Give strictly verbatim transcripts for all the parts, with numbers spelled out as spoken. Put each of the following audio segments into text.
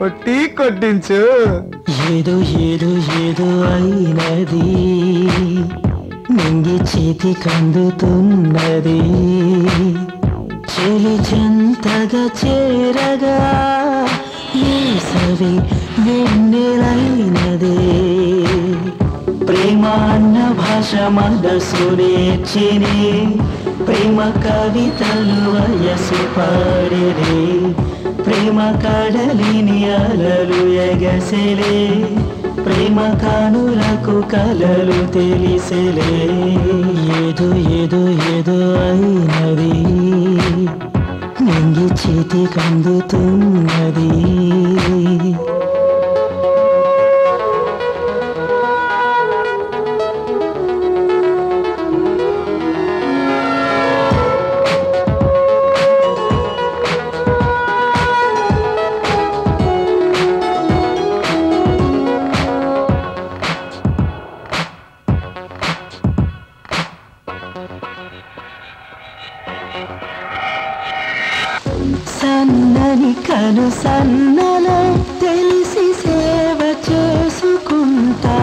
కొట్టి కొట్టించు. ఏదో ఏదో ఏదో అయినది, నింగి చేతి కందుతున్నది, చెలి చెంతగా చేరగా వేసవి వెన్నెలైనదే. ప్రేమ అన్న భాష మనసు నేర్చినే, ప్రేమ కవితలు వయసు పాడేదే. ప్రేమ కడలిని అలలు ఎగసెలే, ప్రేమ కానులకు కలలు తెలిసెలే. ఏదో ఏదో ఏదో అయినది, నింగి చేతి కందుతున్నది. సన్నని కను సన్నలో తెలిసి సేవ చేసుకుంటా,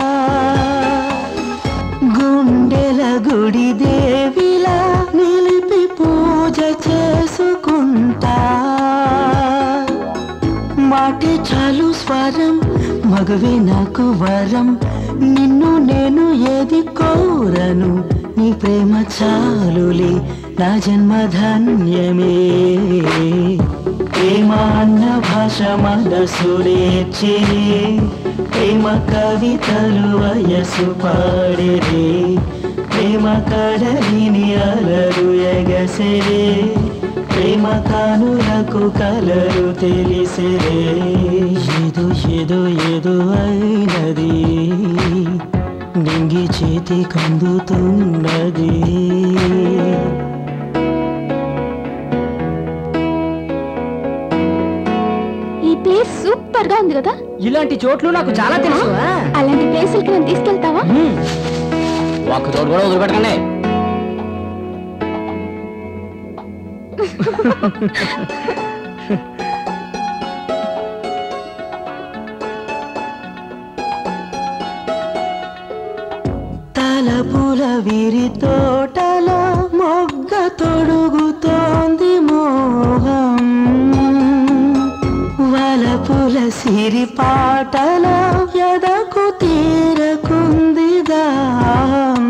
గుండెల గుడి దేవిలా నిలిపి పూజ చేసుకుంటా. మాటే చాలు స్వరం, మగవే నాకు వరం, నిన్ను నేను ఏది కోరను, నీ ప్రేమ చాలులే నా జన్మ ధన్యమే. ప్రేమ అన్న భాష మనసు నేర్చినే, ప్రేమ కవితలు వయసు పాడేదే. ప్రేమ కడలిని అలలు ఎగసెలే, ప్రేమ కానులకు కలలు తెలిసెలే. ఏదో ఏదో ఏదో అయినది, నింగి చేతి కందుతున్నది. ఈ ప్లేస్ సూపర్ గా ఉంది కదా. ఇలాంటి చోట్లు నాకు చాలా తెలుసు. అలాంటి ప్లేసులకి నన్ను తీసుకెళ్తావా? ఒక్క చోటు కూడా వదిలిపెట్టకండి. తలపుల విరి తోటలో మొగ్గ తొడుగుతోంది మోహం, వలపుల సిరి పాటలో ఎదకు తీరకుంది దాహం.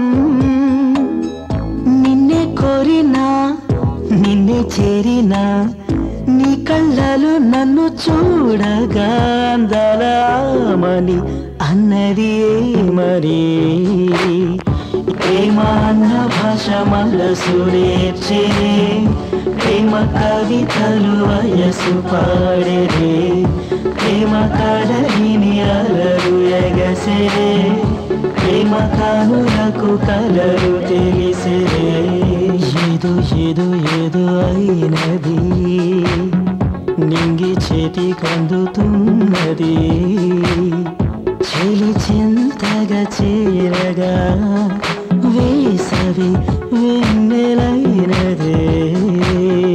నిన్నే కోరినా నిన్నే చేరినా, నీ కళ్ళలు నన్ను చూడగా అందలామని అన్నది ఏమని. ప్రేమ అన్న భాష మనసు నేర్చినే, ప్రేమ కవితలు వయసు పాడేదే. ప్రేమ కడలిని అలలు ఎగసెలే, ప్రేమ కానులకు కలలు తెలిసెలే. ఏదో ఏదో ఏదో అయినది, నింగి చేతి కందుతున్నది, చెలి చెంతగా చేరగా వేసవి వెన్నెలైనదే.